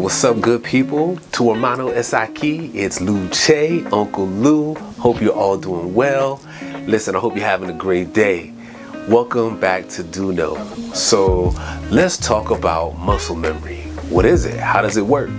What's up, good people? Tu hermano es aquí. It's Luce, Uncle Lou. Hope you're all doing well. Listen, I hope you're having a great day. Welcome back to Do Know. So let's talk about muscle memory. What is it? How does it work?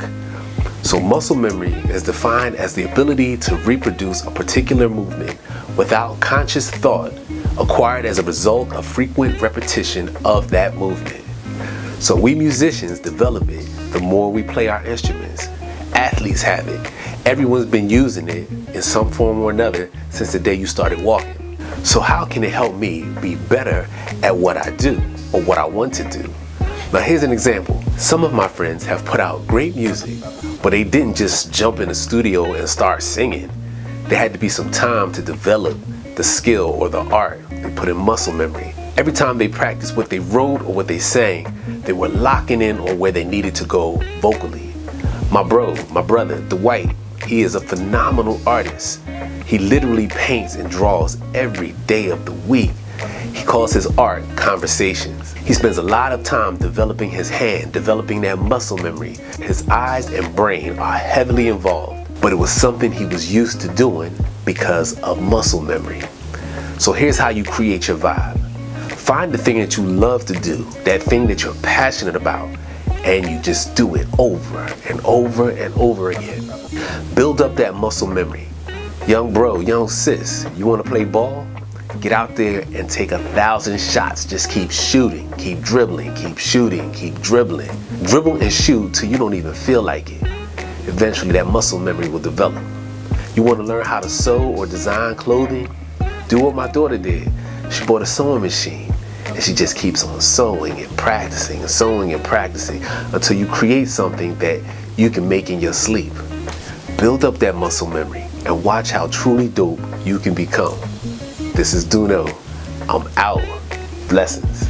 So muscle memory is defined as the ability to reproduce a particular movement without conscious thought, acquired as a result of frequent repetition of that movement. So we musicians develop it the more we play our instruments. Athletes have it. Everyone's been using it in some form or another since the day you started walking. So how can it help me be better at what I do or what I want to do? Now here's an example. Some of my friends have put out great music, but they didn't just jump in the studio and start singing. There had to be some time to develop the skill or the art. They put in muscle memory. Every time they practiced what they wrote or what they sang, they were locking in on where they needed to go vocally. My brother, Dwight, he is a phenomenal artist. He literally paints and draws every day of the week. He calls his art conversations. He spends a lot of time developing his hand, developing that muscle memory. His eyes and brain are heavily involved, but it was something he was used to doing because of muscle memory. So here's how you create your vibe. Find the thing that you love to do, that thing that you're passionate about, and you just do it over and over and over again. Build up that muscle memory. Young bro, young sis, you want to play ball? Get out there and take 1,000 shots. Just keep shooting, keep dribbling, keep shooting, keep dribbling. Dribble and shoot till you don't even feel like it. Eventually that muscle memory will develop. You want to learn how to sew or design clothing? Do what my daughter did. She bought a sewing machine. And she just keeps on sewing and practicing and sewing and practicing until you create something that you can make in your sleep. Build up that muscle memory and watch how truly dope you can become. This is Do Know. I'm out. Blessings.